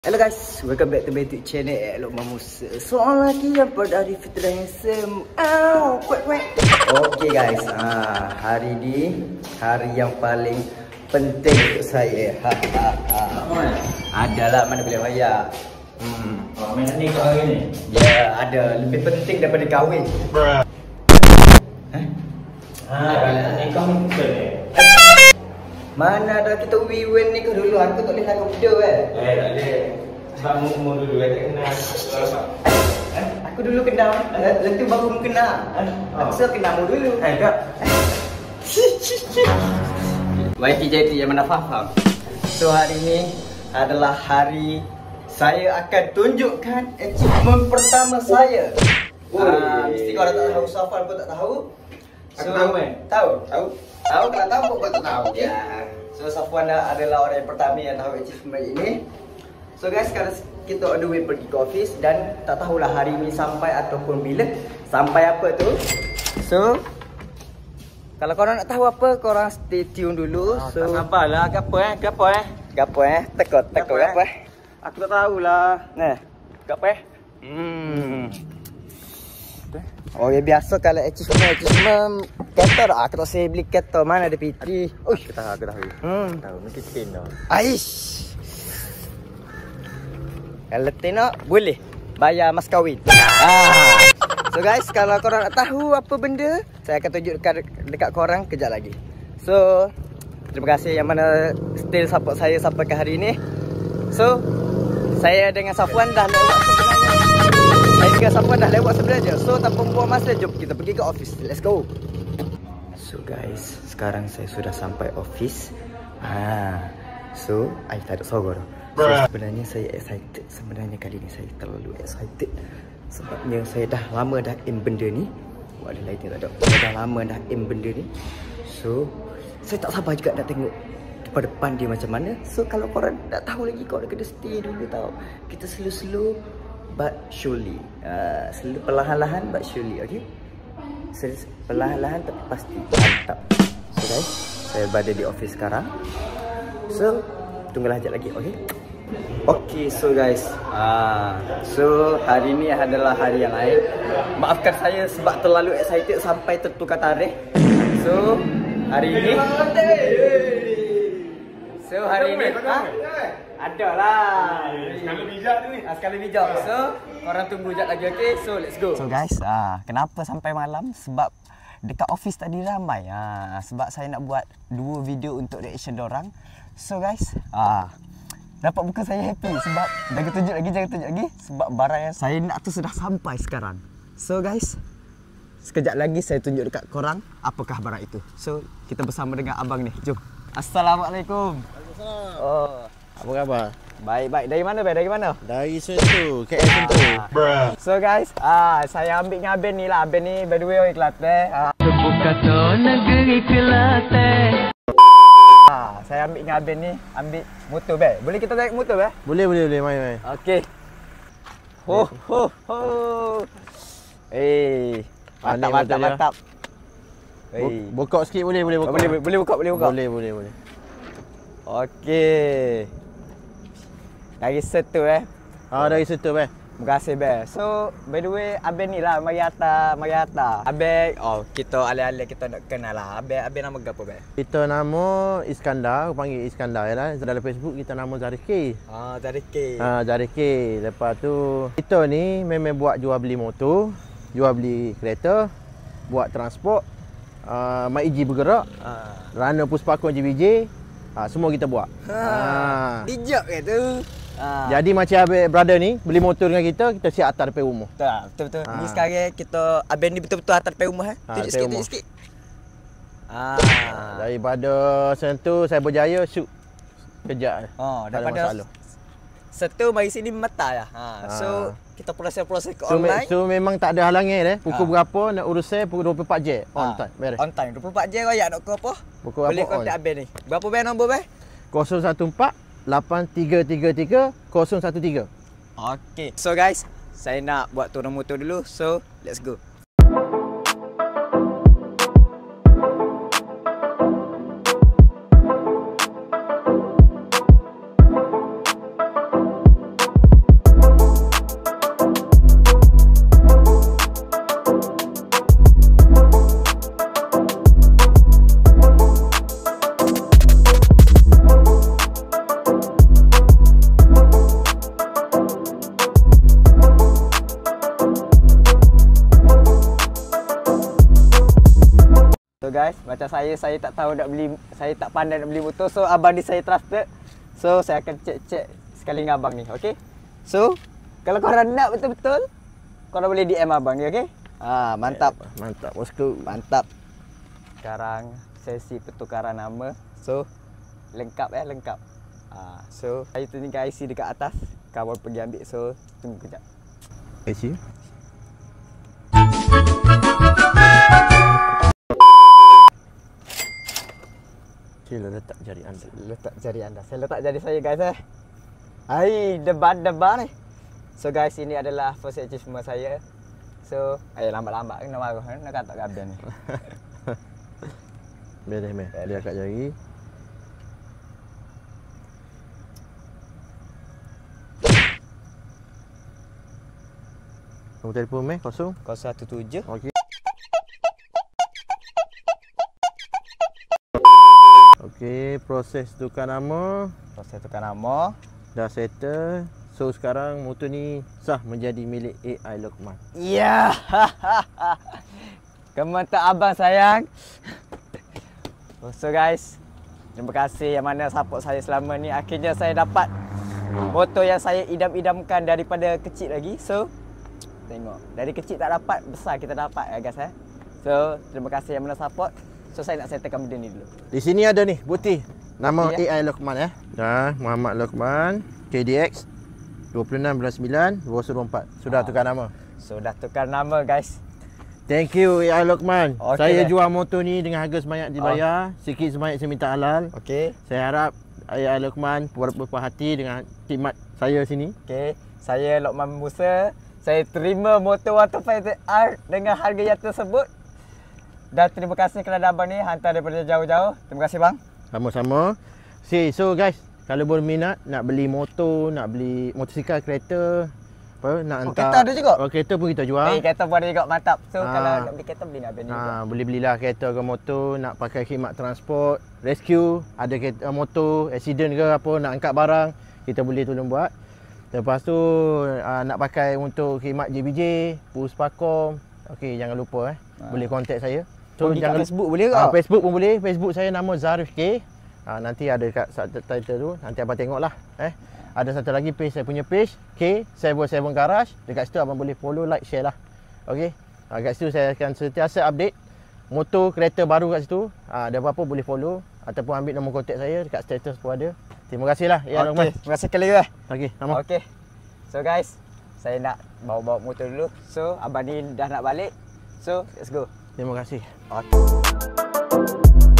Hello guys, welcome back to my YouTube channel Elok Mamusa. Soal lagi yang berdari fitrah handsome. Okay guys, hari ni hari yang paling penting untuk saya. Adalah mana boleh bayar. Main ni kau hari ni? Ya, ada lebih penting daripada kahwin. Nikah ni betul ni? Mana ada kita wiwen ni ke dulu, aku tak boleh lakukan benda Tak boleh. Sebab umur dulu tak kenal. Aku dulu kenal, lepas baru kenal. Aku suka kenal mu dulu. Tak. YTJT yang mana faham. So hari ni adalah hari saya akan tunjukkan achievement pertama saya. Mesti kau dah tak tahu, Safwan pun tak tahu. Aku tahu Tahu? Tahu kalau tahu kau tak tahu. Ya. So Safwan adalah orang yang pertama yang tahu achievement ini. So guys, sekarang kita on the way pergi ke office dan tak tahulah hari ni sampai ataupun bila. Sampai apa tu. So kalau korang nak tahu apa, korang stay tune dulu. So tak sabarlah. Gapo Gapo Tekot Gapo apa? Aku tak tahulah. Nah, Gapo Oh ya, biasa kalau achievement kereta dah. Aku tak saya beli kereta, mana ada PT. Aku tahu. Tahu mesti spin dah. Aish. Kalau tengok boleh bayar mas kahwin. So guys, kalau korang nak tahu apa benda, saya akan tunjuk dekat korang kejap lagi. So terima kasih yang mana still support saya sampai ke hari ini. So saya dengan Safwan dah lewat sebenarnya. Saya dengan Safwan dah lewat sebenarnya. So tanpa buang masa, jom kita pergi ke office. Let's go. So guys, sekarang saya sudah sampai office. So I tak ada sogor. So, sebenarnya saya excited. Sebenarnya kali ni saya terlalu excited. Sebabnya saya dah lama dah aim benda ni. Ada lighting tak ada. Saya dah lama dah aim benda ni. So saya tak sabar juga nak tengok depan dia macam mana. So kalau korang tak tahu lagi, korang kena stay dulu tau. Kita slow but surely. Perlahan-lahan but surely, okay? Perlahan-lahan tapi pasti. Mantap. So guys, saya berada di office sekarang. So tunggulah sekejap lagi, okay? Okay, so guys, so hari ni adalah hari yang lain. Maafkan saya sebab terlalu excited sampai tertukar tarikh. So hari ni adalah Skala bijak tu ni. Skala bijak. So korang tunggu sekejap lagi, okay? So let's go. So guys, kenapa sampai malam? Sebab dekat office tadi ramai. Sebab saya nak buat 2 video untuk reaction dorang. So guys, dapat bukan saya happy sebab jangan tunjuk lagi sebab barang yang saya nak tu sudah sampai sekarang. So guys, sekejap lagi saya tunjuk dekat korang apakah barang itu. So kita bersama dengan abang ni. Jom. Assalamualaikum. Waalaikumsalam. Apa khabar? Baik. Dari mana, Bay? Dari mana? Dari Sentul, KL Sentul. So guys, saya ambil dengan Aben ni lah. Aben ni by the way orang Kelantan. negeri Kelantan. Saya ambil dengan Aben ni, ambil motor, Bay. Boleh kita naik motor, Bay? Boleh, main. Okey. Ho. Mantap. Bokok sikit boleh bokok. Boleh buka. Boleh. Okey. Dari Sentul Dari Sentul, Bay. Terima kasih, Bay. So, by the way, Aben ni lah, mari atas. Aben, kita alih-alih kita nak kenal lah. Aben nama apa, Bay? Kita nama Iskandar, aku panggil Iskandar ya lah. Dalam Facebook kita nama Zarif K. Zarif K. Zarif K. Lepas tu kita ni memang buat jual beli motor, jual beli kereta, buat transport, Mak Iji bergerak, Rana Puspakon JBJ, semua kita buat. Bijak ke tu? Jadi macam Abang brother ni beli motor dengan kita siap hantar depan rumah. Betul. Ni sekarang kita Aben ni betul-betul hantar depan rumah. Tunjuk sikit. Daripada Sentul saya berjaya shoot kejap. Daripada Sentul mari sini mata ya. So kita proses ke online. So memang tak ada halangan pukul berapa nak urus saya pukul 24 je on time. Beres. On time 24 je royak nak ke apa? Boleh kontak Aben ni. Berapa Bay nombor, Bay? 014 8333 013. Okay. So guys, saya nak buat turun motor dulu. So let's go. guys, macam saya tak tahu nak beli, saya tak pandai nak beli motor. So abang ni saya trusted. So saya akan cek sekali dengan abang ni, okey? So kalau korang nak betul-betul, korang boleh DM abang ni, okey? Mantap. Mantap bosku. Mantap. Sekarang sesi pertukaran nama. So lengkap lengkap. So saya tinggal IC dekat atas. Kawan pergi ambil. So tunggu kejap. IC. Sila letak jari anda. Letak jari anda. Saya letak jari saya guys Hai, debat-debat ni. So guys, ini adalah first achievement saya. So, lambat-lambat kena marah. Nak kata gabian ni. Biar dia kat jari. Nombor telefon meh 017. Okey. Okey, proses tukar nama dah settle. So sekarang motor ni sah menjadi milik AI Lokman. Ya. Kementak abang sayang. So guys, terima kasih yang mana support saya selama ni. Akhirnya saya dapat motor yang saya idam-idamkan daripada kecil lagi. So tengok, dari kecil tak dapat, besar kita dapat ya guys So terima kasih yang mana support. So saya nak settlekan benda ni dulu. Di sini ada ni bukti nama Bukti, AI Lokman Dah, Muhammad Lokman, KDX 26/9/2024. Sudah tukar nama. Sudah tukar nama guys. Thank you AI Lokman. Okey Saya dah. jual motor ni dengan harga sebanyak dibayar. Sikit sebanyak saya minta halal. Okey. Saya harap AI Lokman berpuas hati dengan khidmat saya sini. Okey. Saya Lokman Musa. Saya terima motor 125R dengan harga yang tersebut. Dan terima kasih kerana abang ni hantar daripada jauh-jauh. Terima kasih bang. Sama-sama. So guys, kalau berminat nak beli motor, nak beli motosikal, kereta, apa nak hantar. Kereta ada juga? Oh, kereta pun kita jual. Kereta pun ada juga, mantap. So kalau nak beli kereta beli nak beli juga. Boleh belilah kereta ke motor, nak pakai khidmat transport, rescue, ada kereta motor, accident ke apa, nak angkat barang, kita boleh tolong buat. Lepas tu nak pakai untuk khidmat JBJ, Puspakom. Okey, jangan lupa boleh contact saya. So jangan Facebook boleh ke? Facebook pun boleh. Facebook saya nama Zarif K. Nanti ada kat title tu, nanti abang tengoklah. Ada satu lagi page, saya punya page K77 Garage. Dekat situ abang boleh follow, like, share lah. Okey. Kat situ saya akan sentiasa update motor, kereta baru kat situ. Ada apa-apa boleh follow ataupun ambil nombor kontak saya, dekat status pun ada. Terima kasihlah ya Lokman. Terima kasih kali lagi. Okey, sama. Okey. So guys, saya nak bawa motor dulu. So abang ni dah nak balik. So let's go. Terima kasih. Okay.